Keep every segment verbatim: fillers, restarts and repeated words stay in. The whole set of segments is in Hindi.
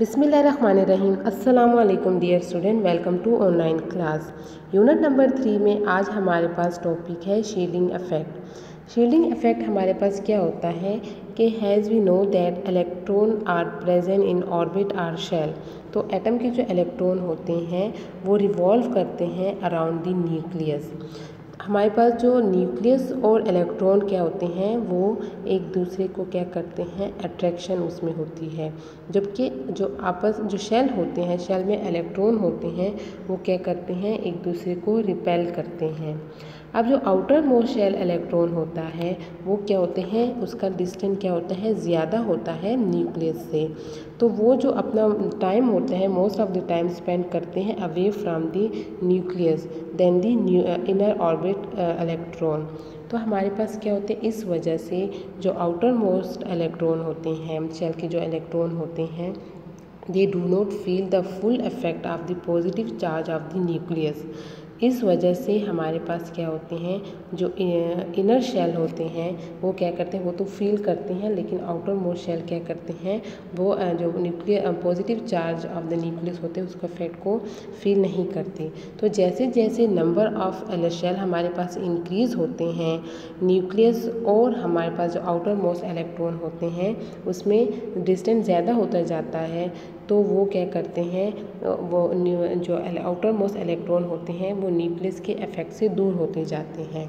बिस्मिल्लाहिर्रहमानिर्रहीम। अस्सलामु अलैकुम dear student, welcome to online class. Unit number three में आज हमारे पास टॉपिक है शील्डिंग इफेक्ट। शील्डिंग इफेक्ट हमारे पास क्या होता है कि has we know that electron are present in orbit or shell. तो एटम के जो इलेक्ट्रॉन होते हैं वो रिवॉल्व करते हैं अराउंड द न्यूक्लियस। हमारे पास जो न्यूक्लियस और इलेक्ट्रॉन क्या होते हैं वो एक दूसरे को क्या करते हैं, अट्रैक्शन उसमें होती है। जबकि जो आपस जो शेल होते हैं, शेल में इलेक्ट्रॉन होते हैं वो क्या करते हैं, एक दूसरे को रिपेल करते हैं। अब जो आउटर मोस्ट शेल इलेक्ट्रॉन होता है वो क्या होते हैं, उसका डिस्टेंस क्या होता है, ज़्यादा होता है न्यूक्लियस से। तो वो जो अपना टाइम होता है most of the time spend करते हैं away from the nucleus then the inner orbit electron. तो हमारे पास क्या होते हैं, इस वजह से जो आउटर मोस्ट इलेक्ट्रॉन होते हैं, शेल के जो इलेक्ट्रॉन होते हैं, they do not feel the full effect of the positive charge of the nucleus. इस वजह से हमारे पास क्या होते हैं, जो इनर शेल होते हैं वो क्या करते हैं, वो तो फील करते हैं, लेकिन आउटर मोस्ट शेल क्या करते हैं, वो जो nuclear positive charge of the nucleus होते हैं उसका इफेक्ट को फील नहीं करते। तो जैसे जैसे नंबर ऑफ शेल हमारे पास इंक्रीज़ होते हैं न्यूक्लियस और हमारे पास जो आउटर मोस्ट इलेक्ट्रॉन होते हैं उसमें डिस्टेंस ज़्यादा होता जाता है, तो वो क्या करते हैं, वो जो आउटर मोस्ट इलेक्ट्रॉन होते हैं वो न्यूक्लियस के इफेक्ट से दूर होते जाते हैं।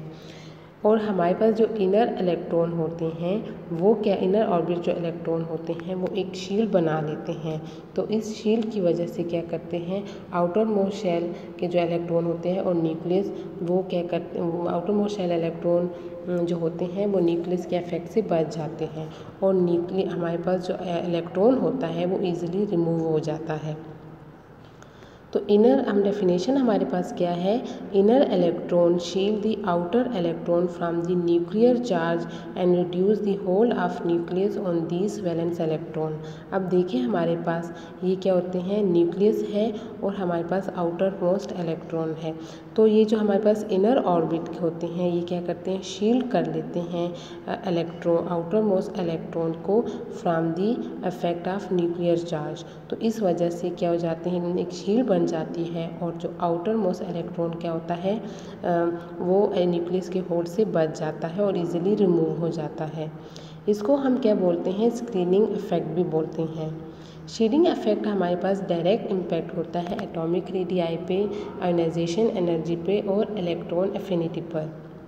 और हमारे पास जो इनर इलेक्ट्रॉन होते हैं वो क्या, इनर ऑर्बिट जो इलेक्ट्रॉन होते हैं वो एक शील्ड बना लेते हैं। तो इस शील्ड की वजह से क्या करते हैं, आउटर मोस्ट शेल के जो इलेक्ट्रॉन होते हैं और न्यूक्लियस वो क्या करते हैं, आउटर मोस्ट शेल इलेक्ट्रॉन जो होते हैं वो न्यूक्लियस के इफेक्ट से बच जाते हैं और न्यूक्लियस हमारे पास जो इलेक्ट्रॉन होता है वो ईजिली रिमूव हो जाता है। तो इनर हम डेफिनेशन हमारे पास क्या है, inner electron shield the outer electron from the nuclear charge and reduce the hold of nucleus on this valence electron. अब देखिए हमारे पास ये क्या होते हैं, न्यूक्लियस है और हमारे पास आउटर मोस्ट इलेक्ट्रॉन है। तो ये जो हमारे पास इनर ऑर्बिट होते हैं ये क्या करते हैं, शील्ड कर लेते हैं इलेक्ट्रॉन आउटर मोस्ट इलेक्ट्रॉन को from the effect of nuclear charge. तो इस वजह से क्या हो जाते हैं, एक शील्ड बन जाती है और जो आउटर मोस्ट इलेक्ट्रॉन क्या होता है वो न्यूक्लियस के होल्ड से बच जाता है और इजीली रिमूव हो जाता है। इसको हम क्या बोलते हैं, स्क्रीनिंग इफेक्ट भी बोलते हैं। शील्डिंग इफेक्ट हमारे पास डायरेक्ट इम्पैक्ट होता है एटॉमिक रेडियाई पे, आयोनाइजेशन एनर्जी पे और इलेक्ट्रॉन एफिनिटी पर।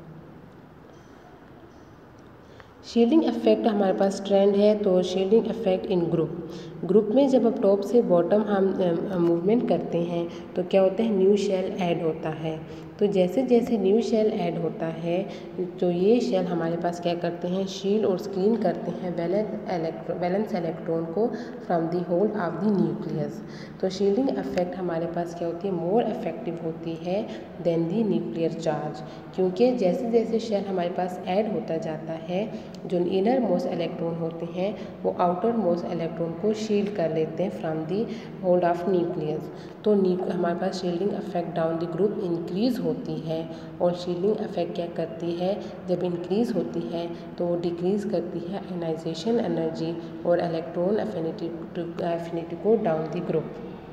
शील्डिंग इफेक्ट हमारे पास ट्रेंड है, तो shielding effect in group group में जब अब टॉप से बॉटम हम मूवमेंट करते हैं तो क्या होता है, न्यू शेल ऐड होता है। तो जैसे जैसे न्यू शेल ऐड होता है तो ये शेल हमारे पास क्या करते हैं, शील्ड और स्क्रीन करते हैं वैलेंस इलेक्ट्रॉन वैलेंस इलेक्ट्रॉन को from the hold of the nucleus. तो शील्डिंग इफेक्ट हमारे पास क्या होती है, मोर इफेक्टिव होती है देन द न्यूक्लियर चार्ज, क्योंकि जैसे जैसे शेल हमारे पास ऐड होता जाता है जो इनर मोस्ट इलेक्ट्रॉन होते हैं वो आउटर मोस्ट इलेक्ट्रॉन को शील्ड कर लेते हैं from the hold of nucleus. तो हमारे पास shielding effect down the group increase होती है और शील्डिंग इफेक्ट क्या करती है, जब इंक्रीज़ होती है तो वो डिक्रीज़ करती है आयोनाइजेशन एनर्जी और इलेक्ट्रॉन एफिनिटी एफिनिटी को डाउन द ग्रुप।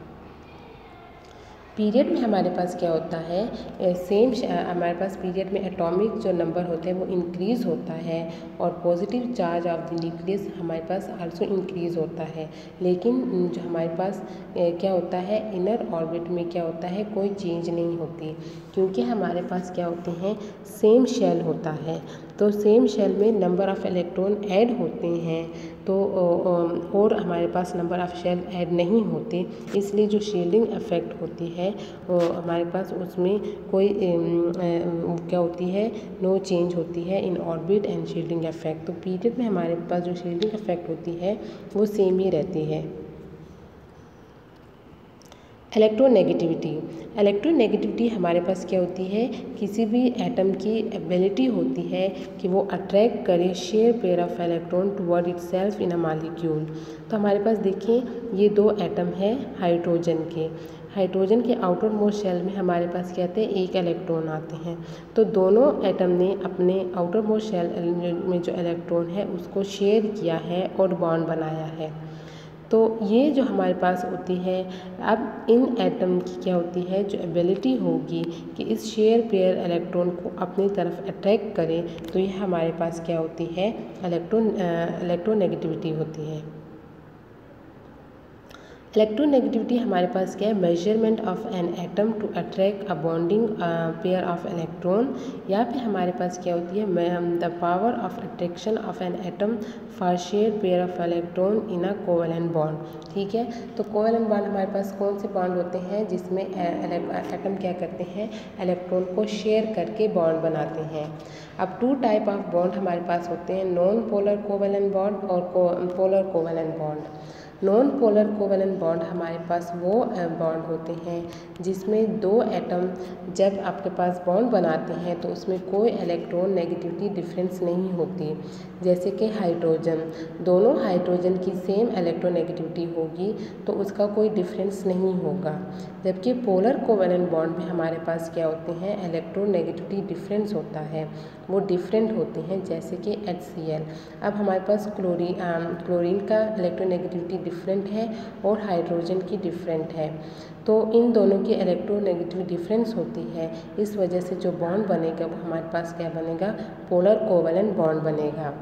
पीरियड में हमारे पास क्या होता है, सेम हमारे पास पीरियड में एटॉमिक जो नंबर होते हैं वो इंक्रीज़ होता है और positive charge of the nucleus हमारे पास आल्सो इंक्रीज़ होता है। लेकिन जो हमारे पास क्या होता है, इनर ऑर्बिट में क्या होता है, कोई चेंज नहीं होती, क्योंकि हमारे पास क्या होते हैं, सेम शेल होता है। तो सेम शेल में नंबर ऑफ़ इलेक्ट्रॉन ऐड होते हैं तो और हमारे पास नंबर ऑफ़ शेल ऐड नहीं होते, इसलिए जो शील्डिंग इफेक्ट होती है वो हमारे पास उसमें कोई क्या होती है, नो चेंज होती है in orbit and shielding effect. तो पीरियड में हमारे पास जो शील्डिंग इफेक्ट होती है वो सेम ही रहती है। इलेक्ट्रोनेगेटिविटी इलेक्ट्रोनेगेटिविटी हमारे पास क्या होती है, किसी भी एटम की एबिलिटी होती है कि वो अट्रैक्ट करे share pair of electron toward itself in a molecule. तो हमारे पास देखिए ये दो एटम है हाइड्रोजन के हाइड्रोजन के आउटर मोस्ट शेल में हमारे पास क्या आते हैं, एक इलेक्ट्रॉन आते हैं। तो दोनों एटम ने अपने आउटर मोस्ट शेल में जो इलेक्ट्रॉन है उसको शेयर किया है और बॉन्ड बनाया है। तो ये जो हमारे पास होती है, अब इन एटम की क्या होती है, जो एबिलिटी होगी कि इस शेयर पेयर इलेक्ट्रॉन को अपनी तरफ अट्रैक्ट करे, तो ये हमारे पास क्या होती है, इलेक्ट्रॉन इलेक्ट्रोनेगेटिविटी होती है। इलेक्ट्रोनेगेटिविटी हमारे पास क्या है, measurement of an atom to attract a bonding pair of electron, या फिर हमारे पास क्या होती है, the power of attraction of an atom for share pair of electron in a covalent bond. ठीक है, तो कोवेलेंट बॉन्ड हमारे पास कौन से बॉन्ड होते हैं, जिसमें एटम क्या करते हैं, इलेक्ट्रॉन को शेयर करके बॉन्ड बनाते हैं। अब टू टाइप ऑफ बॉन्ड हमारे पास होते हैं, नॉन पोलर कोवेलेंट बॉन्ड और polar covalent bond. Non polar covalent bond हमारे पास वो बॉन्ड होते हैं जिसमें दो एटम जब आपके पास बॉन्ड बनाते हैं तो उसमें कोई इलेक्ट्रॉन नेगेटिविटी डिफरेंस नहीं होती। जैसे कि हाइड्रोजन, दोनों हाइड्रोजन की सेम इलेक्ट्रोनेगेटिविटी होगी तो उसका कोई डिफरेंस नहीं होगा। जबकि पोलर कोवेलेंट बॉन्ड में हमारे पास क्या होते हैं, इलेक्ट्रोनेगेटिविटी डिफरेंस होता है, वो डिफरेंट होते हैं। जैसे कि एच सी एल, अब हमारे पास क्लोरीन क्लोरीन का इलेक्ट्रोनेगेटिविटी डिफरेंट है और हाइड्रोजन की डिफरेंट है, तो इन दोनों की इलेक्ट्रोनेगेटिव डिफरेंस होती है। इस वजह से जो बॉन्ड बनेगा वो हमारे पास क्या बनेगा, पोलर कोवेलेंट बॉन्ड बनेगा।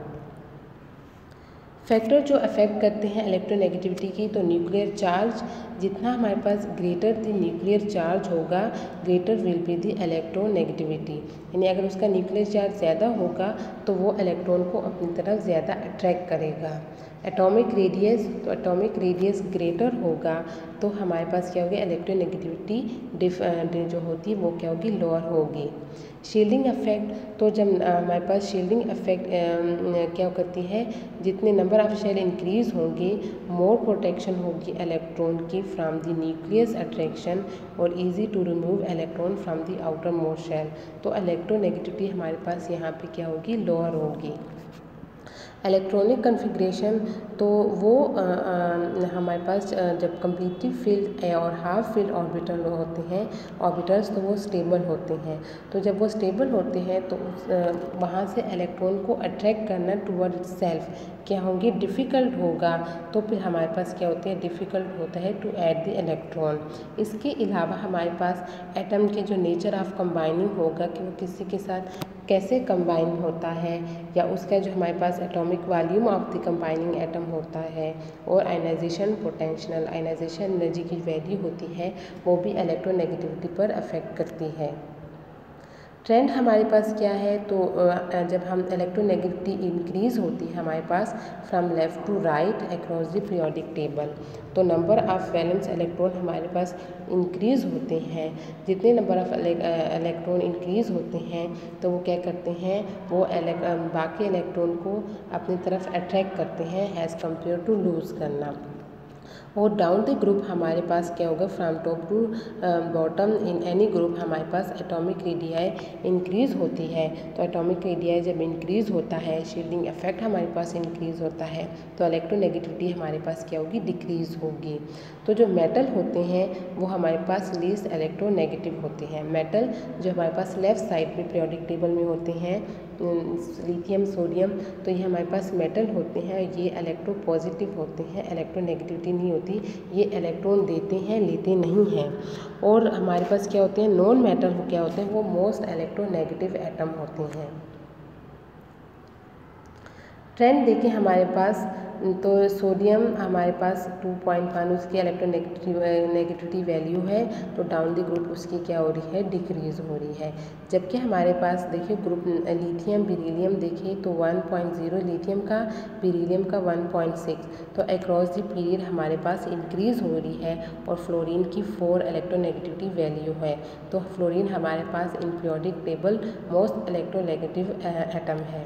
फैक्टर जो अफेक्ट करते हैं इलेक्ट्रोनेगेटिविटी की, तो न्यूक्लियर चार्ज, जितना हमारे पास ग्रेटर द न्यूक्लियर चार्ज होगा greater will be the electronegativity, यानी अगर उसका न्यूक्लियर चार्ज ज़्यादा होगा तो वो इलेक्ट्रॉन को अपनी तरफ ज़्यादा अट्रैक्ट करेगा। एटॉमिक रेडियस, तो एटॉमिक रेडियस ग्रेटर होगा तो हमारे पास क्या होगी, इलेक्ट्रोनेगेटिविटी जो होती है वो क्या होगी, लोअर होगी। शील्डिंग इफेक्ट, तो जब हमारे पास शील्डिंग इफेक्ट क्या करती है, जितने नंबर ऑफ शेल इंक्रीज होंगे मोर प्रोटेक्शन होगी इलेक्ट्रॉन की फ्रॉम द न्यूक्लियस अट्रैक्शन और easy to remove electron from the outermost shell, तो इलेक्ट्रोनेगेटिविटी हमारे पास यहाँ पे क्या होगी, लोअर होगी। इलेक्ट्रॉनिक कन्फिग्रेशन, तो वो आ, आ, हमारे पास जब कम्प्लीटली फिल्ड और हाफ फिल्ड ऑर्बिटल होते हैं ऑर्बिटल्स, तो वो स्टेबल होते हैं। तो जब वो स्टेबल होते हैं तो उस वहाँ से इलेक्ट्रॉन को अट्रैक्ट करना टूवर्ड सेल्फ क्या होंगे, डिफ़िकल्ट होगा। तो फिर हमारे पास क्या होते हैं, डिफ़िकल्ट होता है टू ऐड द इलेक्ट्रॉन। इसके अलावा हमारे पास एटम के जो नेचर ऑफ कंबाइनिंग होगा कि वो किसी के साथ कैसे कंबाइन होता है, या उसका जो हमारे पास atomic volume of the combining atom होता है, और आयनाइजेशन पोटेंशियल, आयनाइजेशन एनर्जी की वैल्यू होती है, वो भी इलेक्ट्रोनेगेटिविटी पर अफेक्ट करती है। ट्रेंड हमारे पास क्या है, तो जब हम इलेक्ट्रोनेगेटिविटी इंक्रीज होती है हमारे पास from left to right across the periodic table, तो नंबर ऑफ वैलेंस इलेक्ट्रॉन हमारे पास इंक्रीज होते हैं। जितने नंबर ऑफ इलेक्ट्रॉन इंक्रीज होते हैं तो वो क्या करते हैं, वो बाकी इलेक्ट्रॉन को अपनी तरफ अट्रैक्ट करते हैं एज़ कम्पेयर टू लूज़ करना। और डाउन द ग्रुप हमारे पास क्या होगा, from top to bottom in any group हमारे पास एटॉमिक रेडियाई इंक्रीज़ होती है। तो एटॉमिक रेडियाई जब इंक्रीज़ होता है, शील्डिंग इफेक्ट हमारे पास इंक्रीज़ होता है, तो इलेक्ट्रोनेगेटिविटी हमारे पास क्या होगी, डिक्रीज़ होगी। तो जो मेटल होते हैं वो हमारे पास लीस्ट इलेक्ट्रोनेगेटिव होते हैं। मेटल जो हमारे पास लेफ़्ट साइड में पीरियोडिक टेबल में होते हैं, लिथियम, सोडियम, तो ये हमारे पास मेटल होते हैं, ये इलेक्ट्रो पॉजिटिव होते हैं, इलेक्ट्रोनेगेटिविटी नहीं होती, ये इलेक्ट्रॉन देते हैं, लेते नहीं हैं। और हमारे पास क्या होते हैं, नॉन मेटल क्या होते हैं, वो मोस्ट इलेक्ट्रोनेगेटिव एटम होते हैं। ट्रेंड देखिए हमारे पास, तो सोडियम हमारे पास टू पॉइंट वन उसकी इलेक्ट्रोनेगेटिव नेगेटिविटी वैल्यू है, तो डाउन द ग्रुप उसकी क्या हो रही है, डिक्रीज़ हो रही है। जबकि हमारे पास देखिए ग्रुप लिथियम बेरिलियम देखिए तो वन पॉइंट ज़ीरो लिथियम का, बेरिलियम का वन पॉइंट सिक्स, तो अक्रॉस द पीरियड हमारे पास इंक्रीज़ हो रही है। और फ्लोरीन की फोर इलेक्ट्रोनेगेटिविटी वैल्यू है, तो फ्लोरीन हमारे पास in periodic table most electronegative atom है।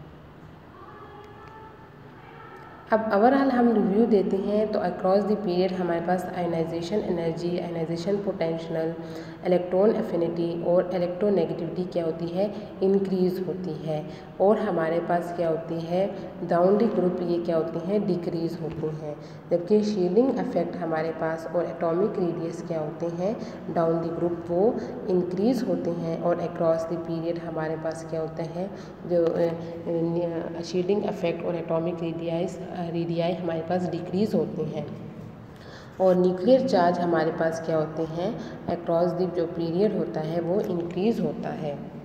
अब ओवरऑल हम रिव्यू देते हैं, तो अक्रॉस द पीरियड हमारे पास ionization energy, ionization potential, electron affinity और इलेक्ट्रोनेगेटिविटी क्या होती है, इंक्रीज़ होती है। और हमारे पास क्या होती है, डाउन द ग्रुप ये क्या होती हैं, डिक्रीज़ होती हैं। जबकि शील्डिंग इफेक्ट हमारे पास और एटॉमिक रेडियस क्या होते हैं, डाउन द ग्रुप वो इंक्रीज़ होते हैं। और अक्रॉस द पीरियड हमारे पास क्या होता है, जो शील्डिंग इफेक्ट और एटॉमिक रेडियस रेडियाई हमारे पास डिक्रीज़ होते हैं। और न्यूक्लियर चार्ज हमारे पास क्या होते हैं, अक्रॉस द जो पीरियड होता है वो इंक्रीज़ होता है।